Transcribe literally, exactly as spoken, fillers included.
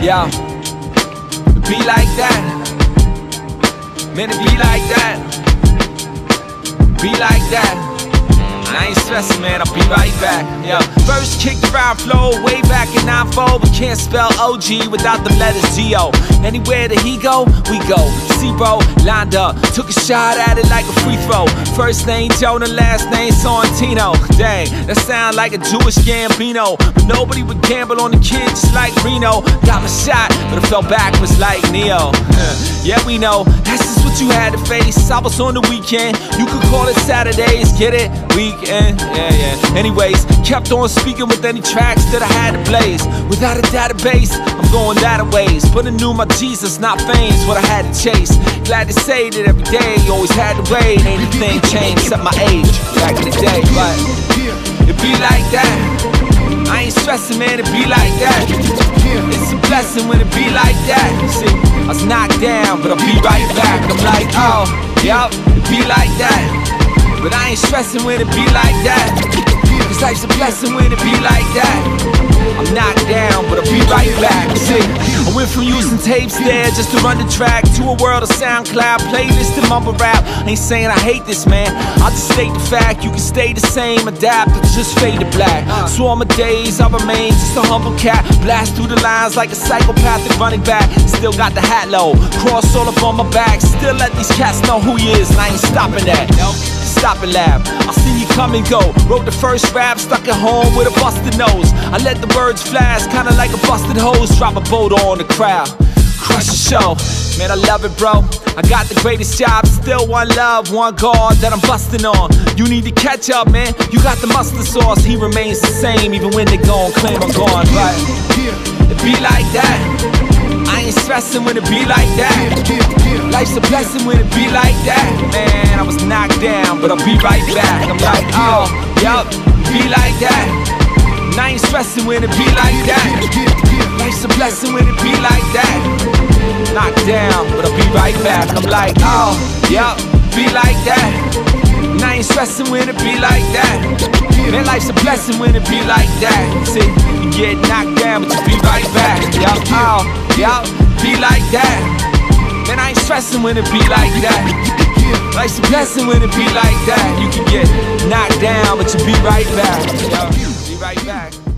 Yo, it be like that. Man, it be like that. Be like that. I ain't stressing, man, I'll be right back. Yo, first kicked around flow way back in nine four, but can't spell O G without the letters G O. Anywhere that he go, we go. C-Bro lined up, took a shot at it like a free throw. First name Jonah, last name Sorrentino. Dang, that sound like a Jewish Gambino, but nobody would gamble on the kid just like Reno. Got my shot, but I fell backwards like Neo. Yeah, we know, that's just what you had to face. I was on the weekend, you could call it Saturdays, get it? Weekend, yeah, yeah. Anyways, kept on speaking with any tracks that I had to blaze. Without a database, I'm going that a ways. But I knew my Jesus, not fame's what I had to chase. Glad to say that every day, always had to wait. Ain't a thing changed except my age, back in the day. But it be like that. I ain't stressing, man, it be like that. It's a blessing when it be like that. See, I was knocked down, but I'll be right back. I'm like, oh, yup, it be like that. But I ain't stressing when it be like that. Cause life's a blessing when it be like that. I'm knocked down, but I'll be right back. See, I went from using tapes there just to run the track to a world of SoundCloud, playlist and mumble rap. I ain't saying I hate this, man, I'll just state the fact. You can stay the same, adapt, or just fade to black. So all my days I remain just a humble cat. Blast through the lines like a psychopathic running back. Still got the hat low, cross all up on my back. Still let these cats know who he is, and I ain't stopping that. Stop and laugh, I seen you come and go. Wrote the first rap, stuck at home with a busted nose. I let the words flash, kinda like a busted hose. Drop a boat on the crowd, crush the show. Man, I love it, bro. I got the greatest job, still one love, one God that I'm busting on. You need to catch up, man. You got the mustard sauce, he remains the same even when they gon' claim I'm gone. But it be like that. I ain't stressing when it be like that. Life's a blessing when it be like that. Man, I was knocked down, but I'll be right back. I'm like, oh, yup, be like that. And I ain't stressing when it be like that. Life's a blessing when it be like that. Knocked down, but I'll be right back. I'm like, oh, yup, be like that. And I ain't stressing when it be like that. Man, life's a blessing when it be like that. See, you get knocked down, but you be right back. Yup, oh, yup, be like that. Man, I ain't stressing when it be like that. Life's a blessing when it be like that. You can get knocked down, but you be right back. Yo, be right back.